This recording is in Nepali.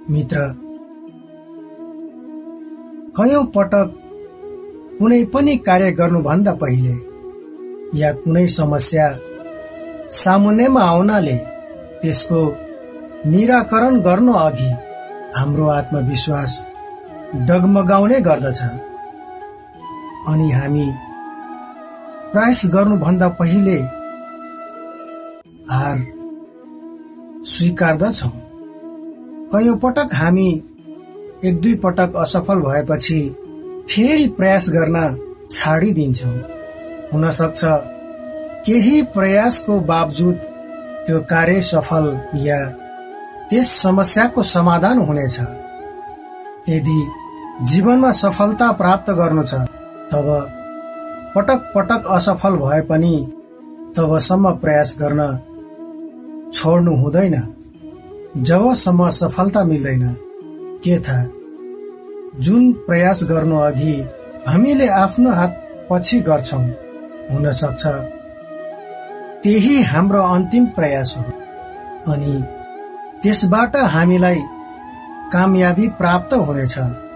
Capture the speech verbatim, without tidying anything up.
मित्र, कयौं पटक कुनै पनि कार्य गर्नुभन्दा पहिले या कुनै समस्या सामुन्नेमा आउनाले त्यसको निराकरण गर्नु अघि हाम्रो आत्मविश्वास डगमगाउने गर्दछ अनि हामी प्रयास गर्नुभन्दा पहिले हार स्वीकार्दछौं। कयौं पटक हामी एक दुई पटक असफल भएपछि फेरि प्रयास गर्न छाडिदिन्छौं। हुन सक्छ केही प्रयासको बावजुद त्यो कार्य सफल या त्यस समस्याको समाधान हुनेछ। यदि जीवनमा सफलता प्राप्त गर्नु छ तब पटक पटक असफल भए पनि तबसम्म प्रयास गर्न छोड्नु हुँदैन जबसम्म सफलता मिल्दैन। के थाहा, जुन प्रयास गर्नु अघि हामीले आफ्नो हात पछि गर्छौं, हुन सक्छ त्यही हाम्रो अन्तिम प्रयास हो अनि त्यसबाट हामीलाई कामयाबी प्राप्त हुनेछ।